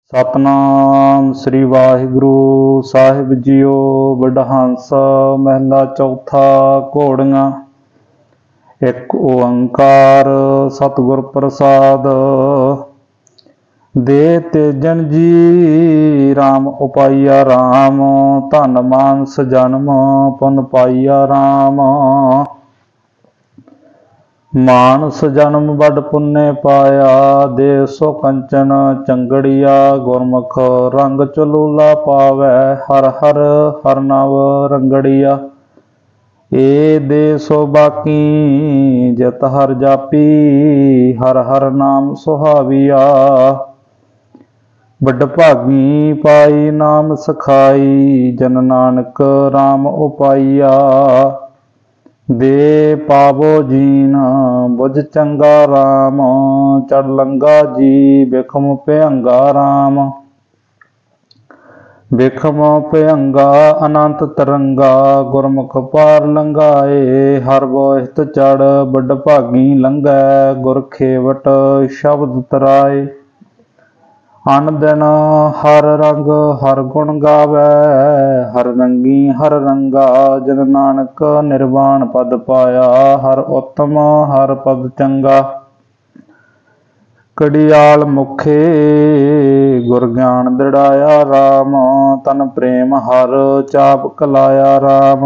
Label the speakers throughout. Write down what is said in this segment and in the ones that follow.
Speaker 1: सतनाम श्री वाहिगुरु साहिब जीओ। वडहंस महला चौथा। घोड़ियां। एक ओंकार सतगुर प्रसाद। दे तेजन जी राम उपाइया राम। धन मानस जन्म पुन पाइया राम। मानस जन्म बड़ पुण्य पाया। दे सो कंचन चंगड़िया। गुरमुख रंग चलूला पावै। हर हर हर नव रंगड़िया। ए दे सो बाकी जित हर जापी। हर हर नाम सुहाविया। बड़ भागी पाई नाम सखाई। जन नानक राम उपाइया। दे पावो जीन बुझ चंगा राम। चढ़ लंगा जी बिखम भयंगा राम। बिखम भयंगा अनंत तरंगा। गुरमुख पार लंघाए। हर बोहित चढ़ बड़ भागी लंघै। गुर खेवट शब्द तराए। अन दिन हर रंग हर गुण गावै। हर रंगी हर रंगा। जन नानक निर्वाण पद पाया। हर उत्तम हर पद चंगा। कड़ियाल मुखे गुर ज्ञान दृढ़ाया राम। तन प्रेम हर चाप कलाया राम।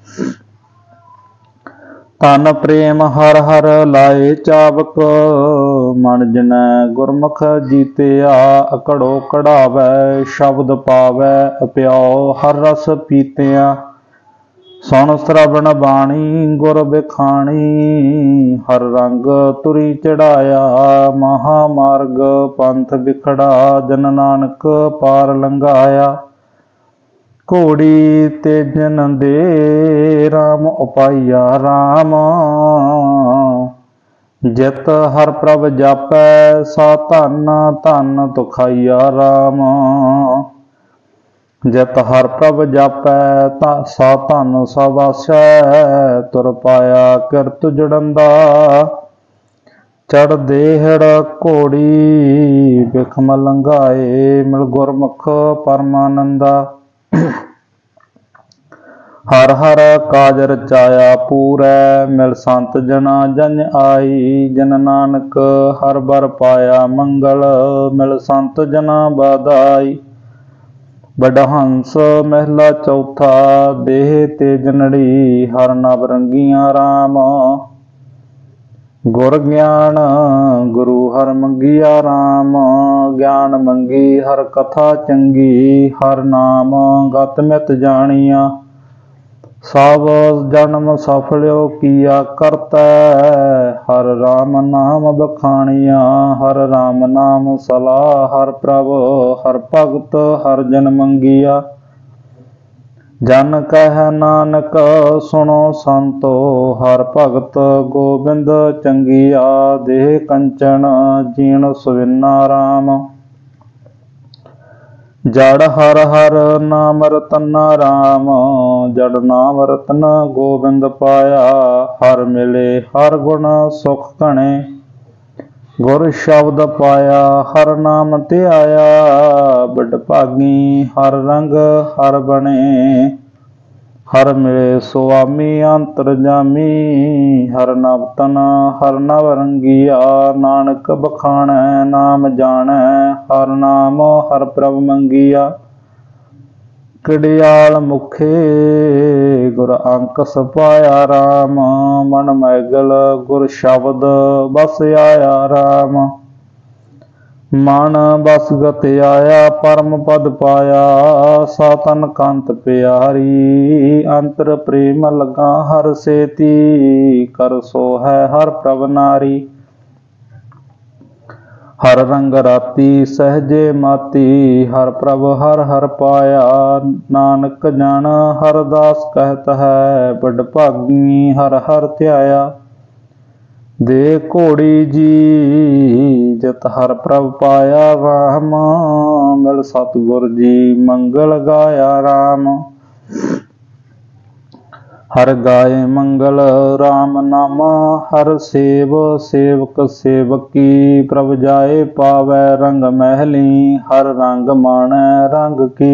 Speaker 1: तन प्रेम हर हर लाए चाबक। मन जिनै गुरमुख जीतिया। अकड़ो कढ़ावै शब्द पावै। प्याओ हर रस पीतिया। सुन श्रवण बाणी गुर बिखाणी। हर रंग तुरी चढ़ाया। महामार्ग पंथ बिखड़ा। जन नानक पार लंघाया। घोड़ी तेजन दे राम उपाइया राम। जित हर प्रभ जापै सा धन धन तुखाइया राम। जित हर प्रभ जापै सा धन सा वासै। तुर पाया किरत जुड़ंदा। चढ़ देहड़ घोड़ी बिखम लंघाए। मिल गुरमुख परमानंदा। हर हर काज रचाया पूरै। मिल संत जना जन आई। जन नानक हर बर पाया मंगल। मिल संत जना बधाई। वडहंस महला चौथा। देह तेजनड़ी हर नव रंगिया राम। गुर ज्ञान गुरु हर मंगिया राम। ज्ञान मंगी हर कथा चंगी। हर नाम गत मित जानिया। सब जन्म सफल्यो किया करतै। हर राम नाम बखानिया। हर राम नाम सलाह हर प्रभ। हर भगत हर जन मंगिया। जन कह नानक सुनो संतो। हर भगत गोबिंद चंगिया। देह कंचन जीण सुविना राम। जड़ हर हर नाम रतना राम। जड़ नाम रतन गोबिंद पाया। हर मिले हर गुण सुख घने। गुर शब्द पाया हर नाम ध्याया। बड़ भागी हर रंग हर बने। हर मिले सुआमी अंतरजामी। हर नव तन हर नव रंगिया। नानक बखाणै नाम जाणै। हर नाम हर प्रभ मंगिया। कड़ियाल मुखे गुर अंकस पाया राम। मन मैगल गुर शब्द बस आया राम। मन बस गत आया परम पद पाया। सातन कंत प्यारी। अंतर प्रेम लगा हर सेती। कर सो है हर प्रभ नारी। हर रंग राती सहजे माती। हर प्रभ हर हर पाया। नानक जन हर दास कहत है। बड़ भागी हर हर ध्याया। दे घोड़ी जी जित हर प्रभ पाया राम। मिल सतगुर जी मंगल गाया राम। हर गाए मंगल राम नामा, हर सेव सेवक सेवकी। प्रभ जाए पावै रंग महली, हर रंग माणै रंग की।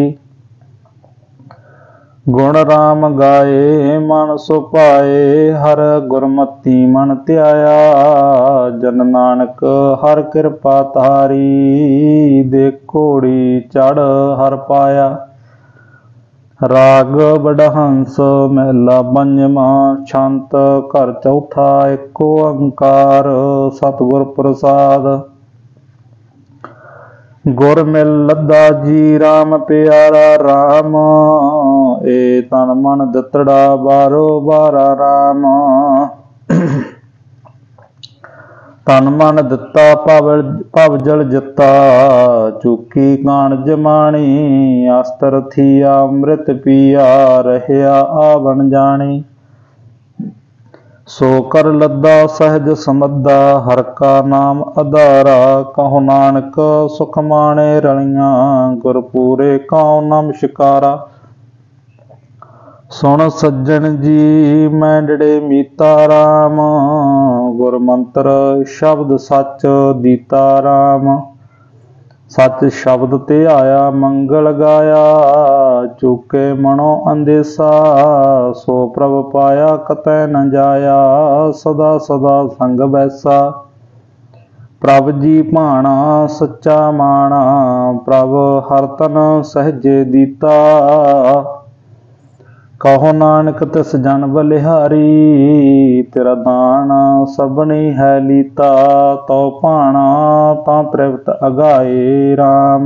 Speaker 1: गुण राम गाए मन सुपाए, हर गुरमति मन ध्याया। जन नानक हर कृपा तारी, देख घोड़ी चढ़ हर पाया। राग बड़हंस महला पंजवा, छंत घर चौथा एको ओंकार। सतगुर प्रसाद। गुर मिल लद्दा जी राम प्यारा राम, ए तन मन दितड़ा बारो बारा राम। तन मन दिता भव जल जिता, चूकी कान जमानी। अस्तर थिया अमृत पिया, रहया आवन जानी। सो कर लद्दा सहज समद्दा, हर का नाम आधारा। कहो नानक सुख माणे रलियां, गुरपूरे कौ नमस्कारा। सुन सज्जन जी मैंडड़े मीता राम, गुर मंत्र शब्द सच दीता राम। सच शब्द ते आया मंगल गाया, चूके मनो अंदेसा। सो प्रभ पाया कतै न जाया, सदा सदा संग बैसा। प्रभ जी भाणा सच्चा माणा, प्रभ हर तन सहजे दीता। कहो नानक तिस जन बलिहारी, तेरा दान सबनी है लीता। तो भाणा तां तृप्त अगाए राम,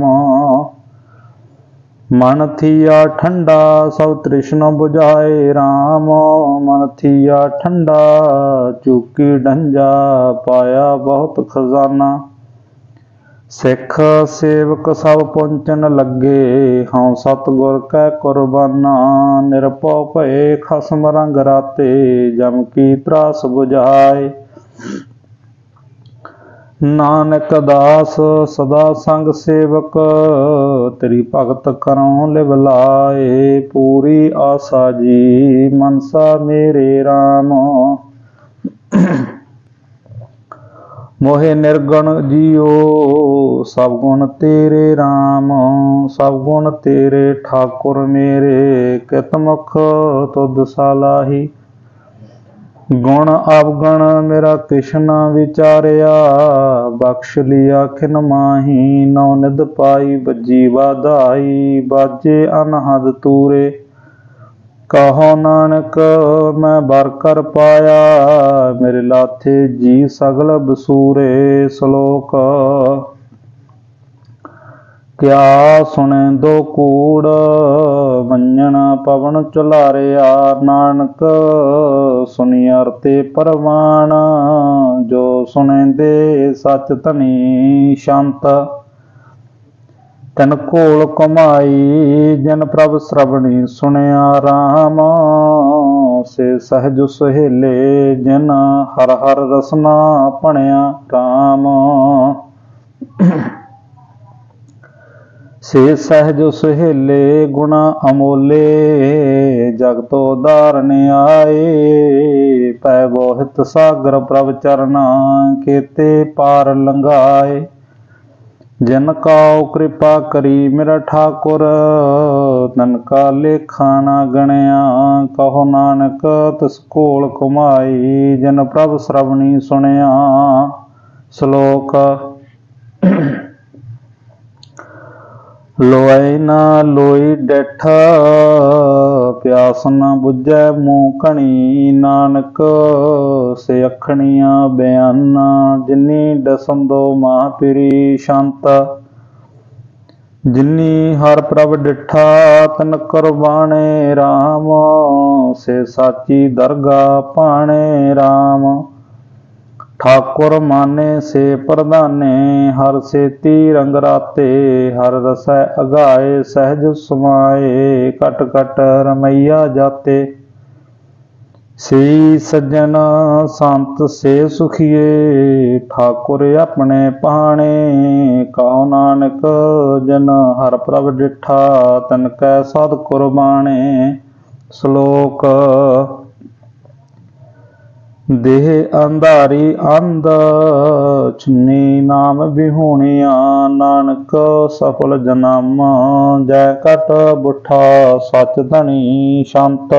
Speaker 1: मन थिया ठंडा सब तृष्ण बुझाए राम। मन थिया ठंडा चूकी ढंजा, पाया बहुत खजाना। सिख सेवक सब पुंचन लगे, हाँ सतगुर कै कुरबाना। निरभउ भये खसम रंग राते, जम की त्रास बुझाए। नानक दास सदा संग सेवक, तेरी भगत करों लिव लाए। पूरी आसा जी मनसा मेरे राम, मोहे निर्गुण जियो सब गुण तेरे राम। सब गुण तेरे ठाकुर मेरे, कित मुख तुध सालाही। गुण अवगुण मेरा किछ न विचारिया, बख्श लिया खिन माही। नौ निध पाई बजी वाधाई, बाजे अनहद तूरे। कहो नानक मैं बर कर पाया, मेरे लाथे जी सगल बसूरे। श्लोक। क्या सुने दो कूड़, मंजन पवन चुलारिया। नानक सुनिया ते परवान, जो सुने दे सच धनी शांत। तन कोल कमाई जन प्रभ श्रवणी सुनिया राम। से सहज सुहेले जन हर हर रसना पणिया राम। से सहज सुहेले गुण अमोले, जगतो उदारने आए। पै बोहित सागर प्रभ चरना, केते पार लंघाए। जिन काउ कृपा करी मेरा ठाकुर, तनका लेखा न गणिया। कहो नानक तिस कोल कमाई, जिन प्रभ श्रवणी सुनिया। श्लोक। लोई न लोई डिठ, प्यास न बुझै मूँ घणी। नानक से अखणिया बयाना, जिनी दसंदो महापिरी शांत। जिनी हर प्रभ डिठा तन कुरबाने राम। से साची दरगा पाणे राम। ठाकुर माने से प्रधाने, हर सेती रंग राते। हर रसै अगाए सहज समाए, कट कट रमैया जाते। से सज्जन संत से सुखिए, ठाकुर अपने पाणे। कहो नानक जन हर प्रभ डिठा, तन कै सद कुरबाने। श्लोक। देह अंधारी अंध छुन्नी नाम बिहूणिया, नानक सफल जन्म जय कट बुठा सच धनी शांत।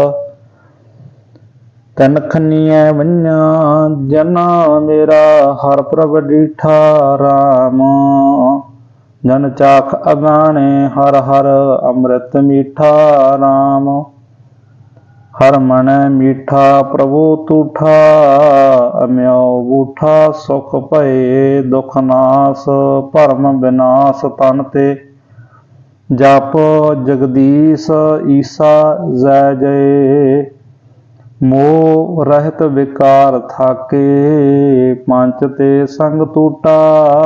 Speaker 1: तन खनिया वन्या जना मेरा हर प्रभ डीठा, राम जन चाख अगाने हर हर अमृत मीठा, राम हर मन मीठा प्रभु तूठा, अम्यो बूठा सुख भये दुख नाश, भरम विनाश तन ते जप जगदीश ईसा जय जय। मोह रहत विकार थाके पंच ते संग टूटा,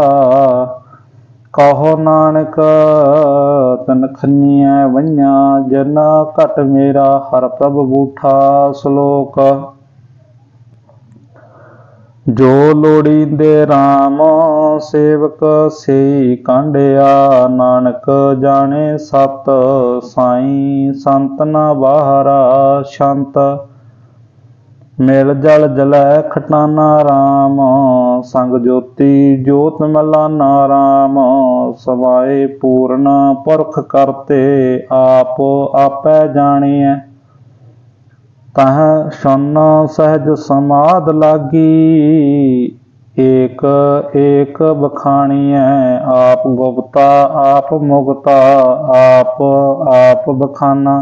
Speaker 1: कहो नानक तन खनिया वन्या जन घट मेरा हर प्रभ बूठा। श्लोक। जो लोड़ींदे राम सेवक से कांडिया, नानक जाने सत साई संत न बाहरा शांत। मिल जल जलै खटाना राम, संग ज्योति ज्योत मलाना राम। समाए पूर्ण पुरख करते, आप आपै जानिए। तह शन सहज समाध लागी, एक एक बखानिए। आप गुप्ता आप मुगता, आप आप बखाना।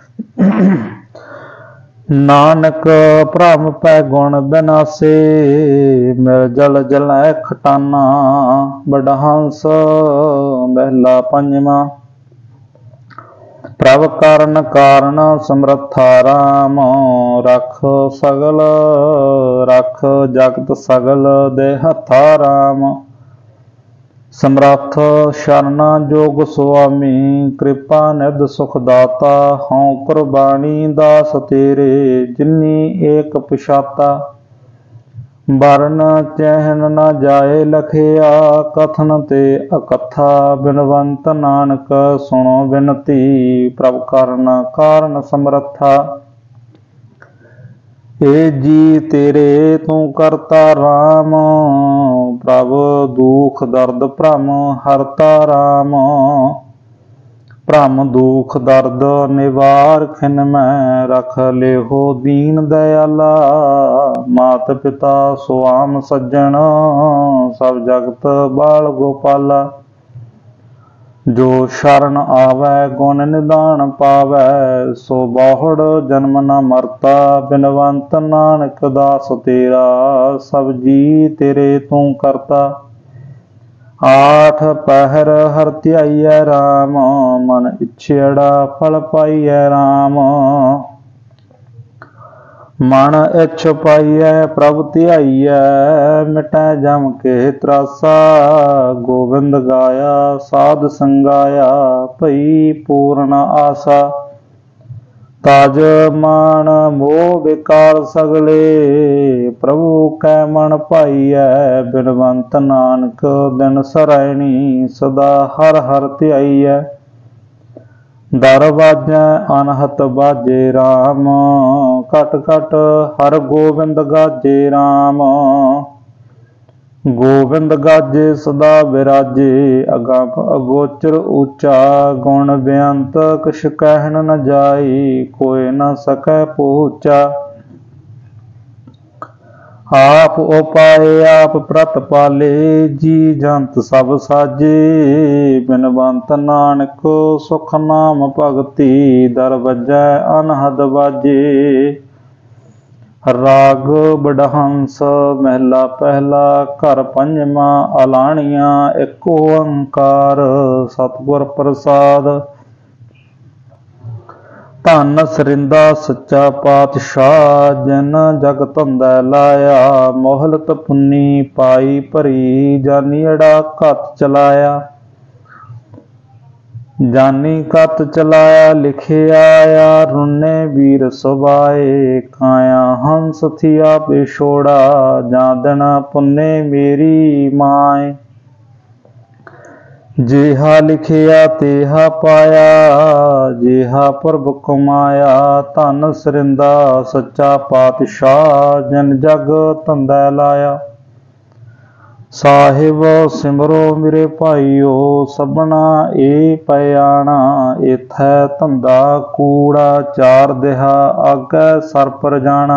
Speaker 1: नानक भ्रम पै गुण बिनासे, मिल जल जलै खटाना। बड़हंस महला पंजवा। प्रभ कारण कारण समर्था राम, रख सगल रख जगत सगल दे हथा राम। समर्थ शरणा जोग सुआमी, कृपा निध सुख दाता। हों कुर्बानी दास तेरे, जिन्नी एक पिशाता। वर्ण चहन न जाए लखिया, कथन ते अकथा। बिनवंत नानक सुनो बिनती, प्रभ करन कारण समर्था। ए जी तेरे तू करता राम, प्रभ दुख दर्द भ्रम हरता राम। भ्रम दुख दर्द निवार खिन मैं, रख लेहो दीन दयाला। मात पिता सुआम सज्जन, सब जगत बाल गोपाला। जो शरण आवै गुण निदान पावै, सो बहुड़ जन्म न मरता। बिनवंत नानक दास तेरा, सब जी तेरे तू करता। आठ पहर हर ध्याइयै राम, मन इच्छेड़ा फल पाइयै राम। मन इच्छ पाइयै प्रभ ध्याइयै, मिटै जम के त्रासा। गोविंद गाया साध संगाया, भई पूर्ण आसा। ताज मान मोह विकार सगले, प्रभु कै मन पाइयै। बिनवंत नानक दिन सरैणी, सदा हर हर ध्याइयै। दर बाजै अनहत बाजे राम, घट घट हर गोविंद गाजे राम। गोविंद गाजे सदा विराजे, अगम अगोचर ऊंचा। गुण बेअंत किछ कहन न जाई, कोई न सकै पहुँचा। आप उपाय आप प्रत पाले, जी जंत सब साजे। बिनवंत नानक सुख नाम भगति, दर वजै अनहद बाजे। राग बड़हंस महला पहला, घर पंजवा। अलाणिया एक ओंकार, सतगुर प्रसाद। धन सरिंदा सच्चा पातशाह, जिन जग धंदै लाया। मोहलत पुन्नी पाई भरी, जानियड़ा कत चलाया। जानी कत चलाया लिखे आया, रुन्ने वीर सुबाए। काया हंस थिया बेछोड़ा, जा दिन पुन्ने मेरी माए। जेहा लिखिया तेहा पाया, जेहा प्रभ कमाया। धन सरिंदा सच्चा पातशाह, जन जग धंधा लाया। साहिब सिमरो मेरे भाईओ, सबना ए पयाणा। इथै धंधा कूड़ा चार दिहा, आगे सर पर जाना।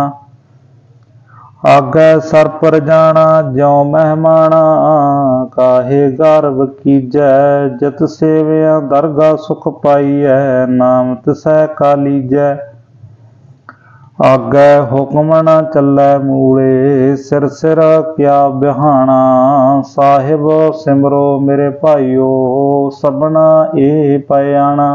Speaker 1: आगे सर पर जाना ज्यों मेहमाना, काहे गर्व कीजै। जित सेविया दरगा सुख पाईऐ, नाम तिसै का लीजै। आगे हुक्म न चलै मूले, सिर सिर क्या बिहाना। साहिब सिमरो मेरे भाईओ, सबना ए पयाणा।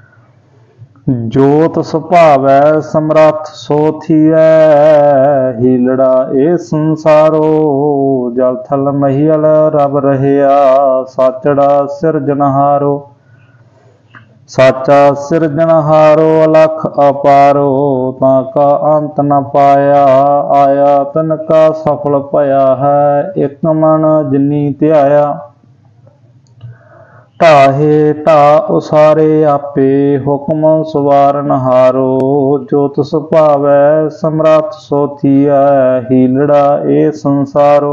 Speaker 1: जोत सुभावै समरथ सो थियै, हीलड़ा ए संसारो। जल थल महियल रब रहया, साचड़ा सिरजनहारो। साचा सिरजनहारो अलख अपारो, ताका अंत न पाया। आया तिनका सफल भया है, एक मन जिनी ध्याया। ढाहे ढा उसारे आपे, हुक्म सवारनहारो। जो तिस भावै समरथ सो थियै, हीलड़ा ए संसारो।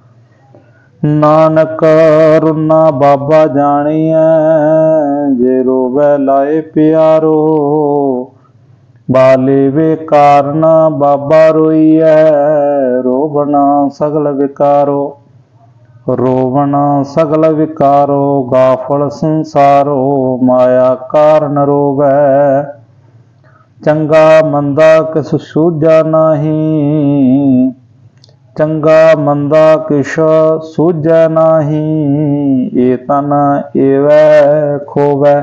Speaker 1: नानक रुना बाबा जानिए, जे रोवै लाए प्यारो। बाले वे कारण बाबा रोईऐ, रोवना सगल विकारो। रोवना सगल विकारो, गाफल संसारो। माया कारण रोवै, चंगा मंदा किस सूझा नाही। चंगा मंदा किश सूझै नाही, ए तन एवै खोवै।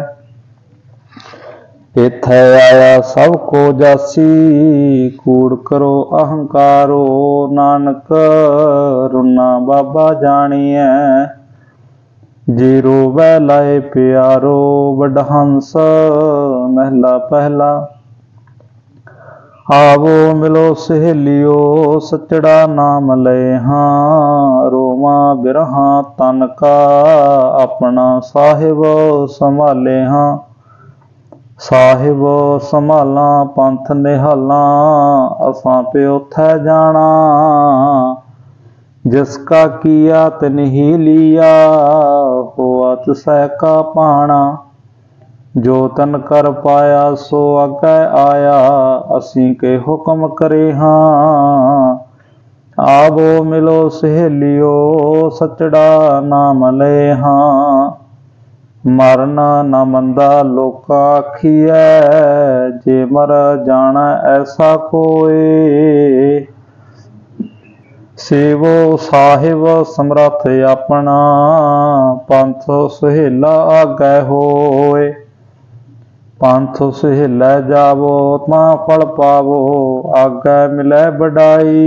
Speaker 1: इत्थै आया सब को जासी, कूड़ करो अहंकारो। नानक रुना बाबा जानिए, जे रोवै लाए प्यारो। वडहंस महला पहला। आवो मिलो सहेलियो, सचड़ा नाम ले हाँ। रोमा बिरहा तन का, अपना साहिब संभाले हाँ। साहिब संभाला पंथ निहाला, असां प्यो थे जाना। जिसका किया तिन ही लिया, हुआ तिसै का पाना। जो तन कर पाया सो आगे आया, असी के हुक्म करे हाँ। आवो मिलो सहेलियो, सचड़ा नाम ले हाँ। मरना न मंदा लोका आखिए, जे मर जाना ऐसा कोई। सेवो साहिब समरथ अपना, पंथ सुहेला आगे होए। पंथ सुहेलै जावो तां फल पावो, आगे मिलै बड़ाई।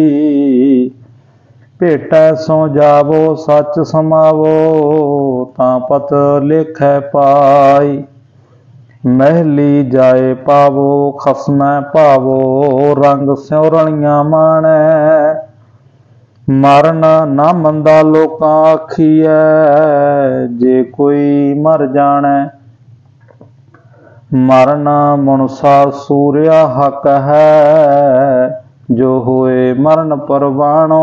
Speaker 1: भेटै सो जावो सच समावो, तां पत लेखै पाई। महली जाए पावो खसमै पावो, रंग स्योरणियां माणै। मरन न मंदा लोकां आखिए, जे कोई मर जाणै। मरना मनुसा सूर्या हक है, जो होए मरण परवाणो।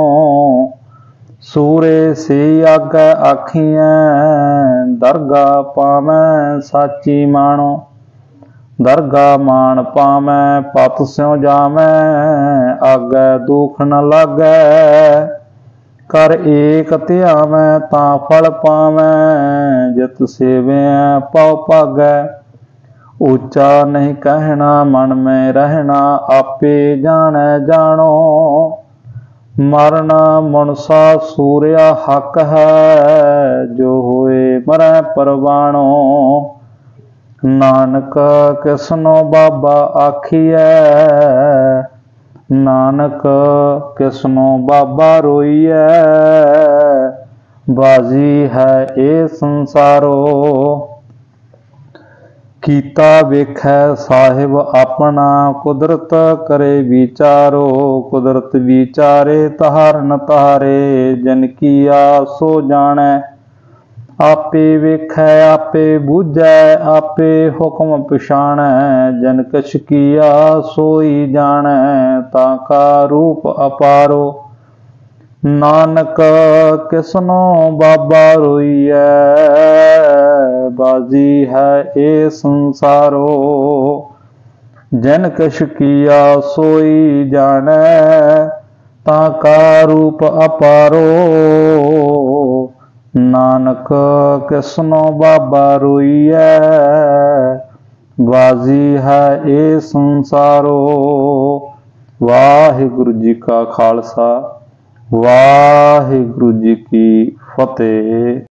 Speaker 1: सूरे से आगे आखियां, दरगा पावै साची माणो। दरगा मान पावै पत स्यों जावै, आगे दुख न लागै। कर एक ध्यावै तां फल पावै, जित सेवै पाओ भागै। ऊंचा नहीं कहना मन में रहना, आपे जाने जानो। मरना मनुसा सूर्या हक है, जो होए मरै परवाणो। नानक किसनो बाबा आखिए, नानक किसनो बाबा रोईए। बाजी है ए संसारो, कीता वेखै साहिब अपना। कुदरत करे विचारो, कुदरत विचारे तहार न तहारे। जन किया सो जाने, आपे वेखै आपे बूझै आपे हुक्म पछाणै जन कछ किया सोई जाणै ताका रूप अपारो नानक किसनो बाबा रोइयै बाजी है ए संसारो जन कछ किया सोई जाणै ताका रूप अपारो नानक किसनो बाबा रोइयै बाजी है ए संसारो। वाहिगुरु जी का खालसा वाहिगुरु जी की फतेह।